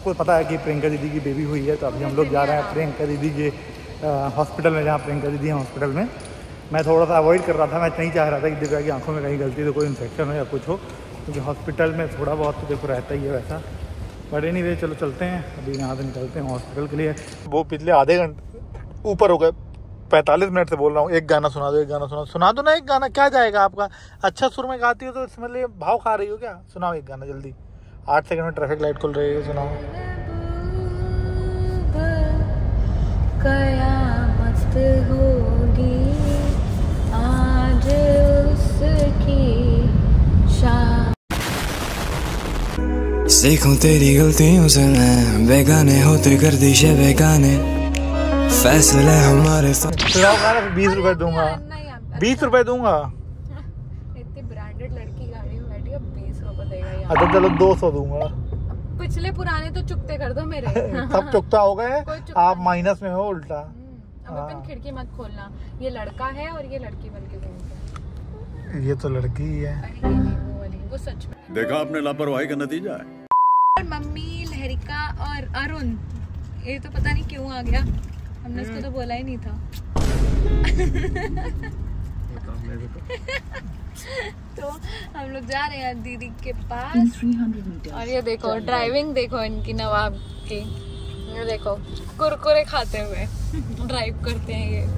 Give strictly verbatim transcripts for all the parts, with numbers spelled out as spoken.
सबको पता है कि प्रियंका दीदी की बेबी हुई है, तो अभी हम लोग जा रहे हैं प्रियंका दीदी के हॉस्पिटल में, जहाँ प्रियंका दीदी हैं हॉस्पिटल में। मैं थोड़ा सा अवॉइड कर रहा था, मैं नहीं चाह रहा था कि दिव्या की आंखों में कहीं गलती तो कोई इन्फेक्शन हो या कुछ हो, क्योंकि हॉस्पिटल में थोड़ा बहुत तो देखो रहता ही है वैसा। बट एनीवे चलो चलते हैं, अभी यहाँ से निकलते हैं हॉस्पिटल के लिए। वो पिछले आधे घंटे ऊपर हो गए, पैंतालीस मिनट से बोल रहा हूँ, एक गाना सुना दो, एक गाना सुना सुना दो ना, एक गाना क्या जाएगा आपका। अच्छा सुर में गाती हो तो इसमें लिए भाव खा रही हो क्या, सुनाओ एक गाना जल्दी। आठ सेकंड में ट्रैफिक लाइट खुल रही है, सुनाओ। कयामत होगी आज उसकी शाम। सीखूं तेरी गलतियों से मैं, बेगाने होते कर दिशे बेगाने, फैसले हमारे बीस रुपए दूंगा, बीस रुपए दूंगा। इतनी ब्रांडेड लड़की गाड़ी में बैठी है, बीस रुपए देगा। अच्छा चलो दो सौ दूंगा। पिछले पुराने तो चुकते कर दो मेरे। सब चुकता हो गए, आप माइनस में हो उल्टा। अब अपन खिड़की मत खोलना, ये लड़का है और ये लड़की बन के घूमता है। ये तो लड़की ही है। अरे ये नहीं, वो वाली, वो सच में। देखा आपने लापरवाही का नतीजा है। और मम्मी, लहरिका और अरुण, ये तो पता नहीं क्यों आ गया, हमने इसको तो बोला ही नहीं था। तो हम लोग जा रहे हैं दीदी के पास। और ये देखो ड्राइविंग देखो इनकी, नवाब की, ये देखो कुरकुरे खाते हुए ड्राइव करते हैं ये।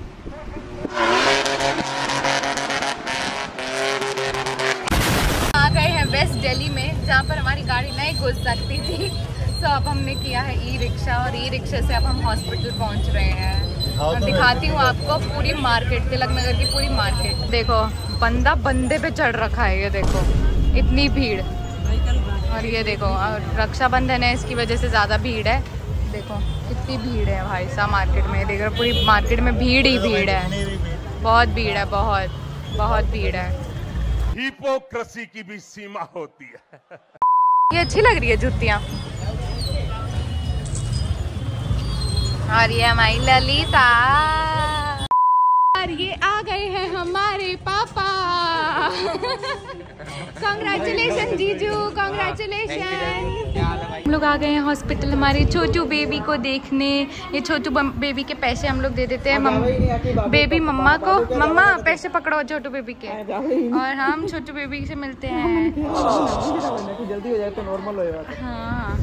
आ गए हैं वेस्ट दिल्ली में, जहाँ पर हमारी गाड़ी नहीं घुस सकती थी। तो अब हमने किया है ई रिक्शा, और ई रिक्शा से अब हम हॉस्पिटल पहुँच रहे हैं। और दिखाती हूँ आपको पूरी मार्केट, तिलक नगर की पूरी मार्केट। देखो बंदा बंदे पे चढ़ रखा है, ये देखो इतनी भीड़। और ये देखो रक्षाबंधन है, इसकी वजह से ज़्यादा भीड़ है। देखो कितनी भीड़ है भाई साहब मार्केट में, देख रहे पूरी मार्केट में भीड़ ही भीड़ है, बहुत भीड़ है, बहुत बहुत भीड़ है। हिपोक्रेसी की भी सीमा होती है। ये अच्छी लग रही है जूतियाँ। और ये हमारी ललिता, और ये आ गए हैं हमारे पापा। कांग्रेचुलेशन जीजू, कांग्रेचुलेशन। हम लोग आ गए हैं हॉस्पिटल हमारे छोटू बेबी को देखने। ये छोटू बेबी के पैसे हम लोग दे देते हैं मम, बेबी मम्मा को। मम्मा पैसे पकड़ो छोटू बेबी के, और हम छोटू बेबी से मिलते हैं। जल्दी हो जाए तो नॉर्मल हो जाएगा। हाँ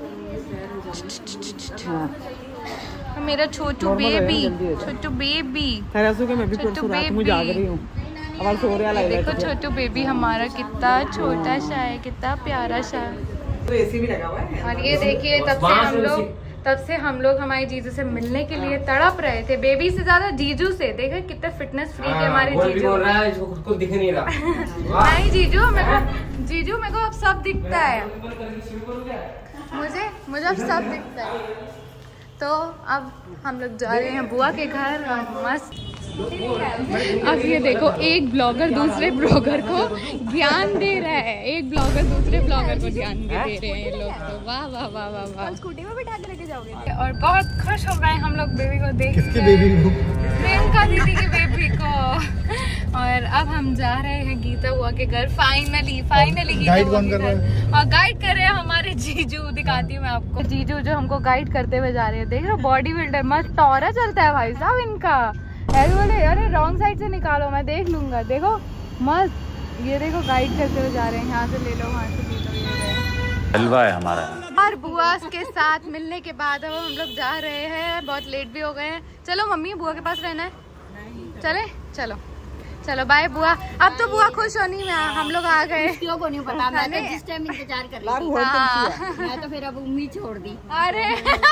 मेरा छोटू बेबी, छोटू बेबी, छोटू बेबी। देखो छोटू बेबी हमारा कितना छोटा सा है, कितना प्यारा सा है। एसी भी लगा हुआ है। और ये देखिए तब से हम लोग तब से हम लोग हमारे जीजू से मिलने के लिए तड़प रहे थे, बेबी से ज्यादा जीजू से। देखो कितने फिटनेस फ्रीक है हमारे जीजू। बोल रहा है इसको खुद को दिख नहीं रहा। नहीं जीजू मेरे को, जीजू मेरे को अब सब दिखता है, मुझे मुझे अब सब दिखता है। तो अब हम लोग जा रहे हैं बुआ के घर, और मस्त। अब ये देखो एक ब्लॉगर दूसरे ब्लॉगर को ज्ञान दे रहा है, एक ब्लॉगर दूसरे ब्लॉगर को ज्ञान दे रहे हैं ये लोग। तो वाह वाह वाह वाह वाह। स्कूटी में बिठा के लेके जाओगे। और बहुत खुश हो गए हम लोग बेबी को देख के। बेबी को? प्रियंका दीदी की बेबी को। और अब हम जा रहे हैं गीता बुआ के घर, फाइनली फाइनली गीता बुआ के घर। और गाइड कर रहे हैं हमारे जीजू, दिखाती हूँ मैं आपको। जीजू जो हमको गाइड करते हुए जा रहे हैं, देख रहे हो बॉडी बिल्डर, मस्त टॉरा चलता है भाई साहब इनका। ऐसे बोले अरे रॉन्ग साइड से निकालो, मैं देख लूंगा। देखो मस्त, ये देखो गाइड करते हुए जा रहे हैं, यहाँ से ले लो, वहाँ से ले लो। हलवा है हमारा। और बुआ के साथ मिलने के बाद अब हम लोग जा रहे हैं, बहुत लेट भी हो गए हैं। चलो मम्मी बुआ के पास रहना है, चले चलो चलो बाय बुआ। अब तो बुआ खुश होनी में, हम लोग आ गए। क्यों को नहीं पता, मैं तो जिस टाइम इंतजार कर रही थी, मैं तो फिर अब उम्मीद छोड़ दी। अरे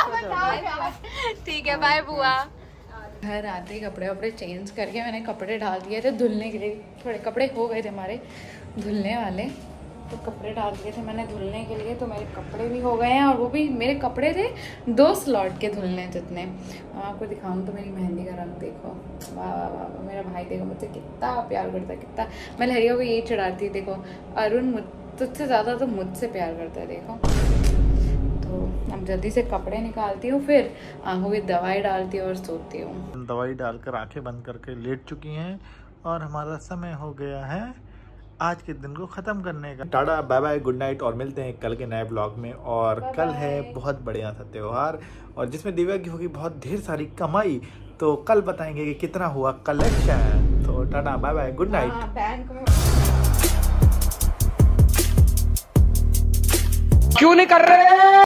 ठीक है बाय बुआ। घर आते ही कपड़े वपड़े चेंज करके मैंने कपड़े डाल दिए थे धुलने के लिए। थोड़े कपड़े हो गए थे हमारे धुलने वाले, तो कपड़े डाल दिए थे मैंने धुलने के लिए। तो मेरे कपड़े भी हो गए हैं, और वो भी मेरे कपड़े थे दो स्लॉट के धुलने जितने। आपको दिखाऊं तो मेरी मेहंदी का रंग देखो, वाह वाह वाह। मेरा भाई देखो मुझसे कितना प्यार करता है, कितना। मैं लहरिया को यही चढ़ाती, देखो अरुण तुझसे ज़्यादा तो मुझसे प्यार करता है, देखो। तो अब जल्दी से कपड़े निकालती हूँ, फिर आंखों की दवाई डालती हूँ और सोती हूँ। दवाई डालकर आंखें बंद करके लेट चुकी हैं, और हमारा समय हो गया है आज के दिन को ख़त्म करने का। Tata bye bye, good night, और मिलते हैं कल के नए ब्लॉग में। और कल है बहुत बढ़िया सा त्यौहार और जिसमें दिव्या की होगी बहुत ढेर सारी कमाई, तो कल बताएंगे कि कितना हुआ कलेक्शन। तो tata bye bye, good night. Bank में क्यों नहीं कर रहे?